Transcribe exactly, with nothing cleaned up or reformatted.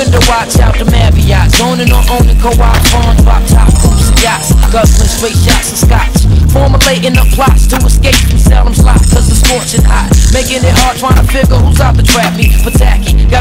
window, watch out the Marriott. Zoning on owning co-op farms, pop top cruise yachts, guzzling straight shots of scotch. Formulating up plots to escape from Salem's lot, cause it's scorching hot. Making it hard trying to figure who's out to trap me for tacky.